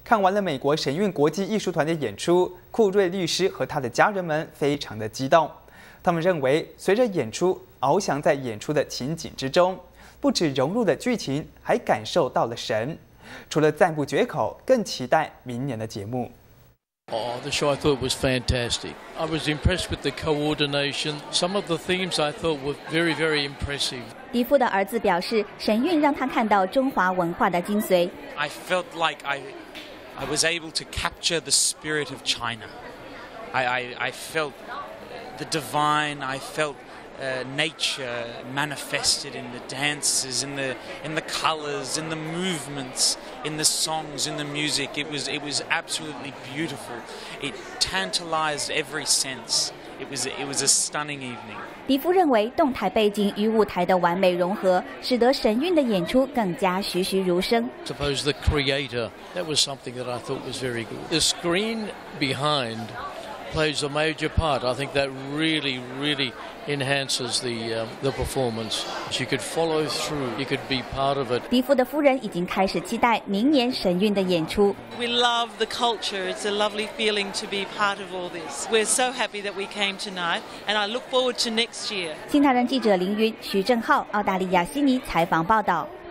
看完了美国神韵国际艺术团的演出，库瑞律师和他的家人们非常的激动。他们认为，随着演出，翱翔在演出的情景之中，不只融入了剧情，还感受到了神。除了赞不绝口，更期待明年的节目。 Oh, the show I thought was fantastic. I was impressed with the coordination. Some of the themes I thought were very, very impressive. 迪夫的儿子表示，神韵让他看到中华文化的精髓。 I felt like I was able to capture the spirit of China. I felt the divine. I felt nature manifested in the dances, in the colors, in the movements, in the songs, in the music. It was absolutely beautiful. It tantalized every sense. It was a stunning evening. 迪夫认为，动态背景与舞台的完美融合，使得神韵的演出更加栩栩如生。 Suppose the creator, that was something that I thought was very good. The screen behind plays a major part. I think that really enhances the performance. You could follow through. You could be part of it. 迪夫的夫人已经开始期待明年神韵的演出。 We love the culture. It's a lovely feeling to be part of all this. We're so happy that we came tonight, and I look forward to next year. 新唐人记者林云、徐正浩，澳大利亚悉尼采访报道。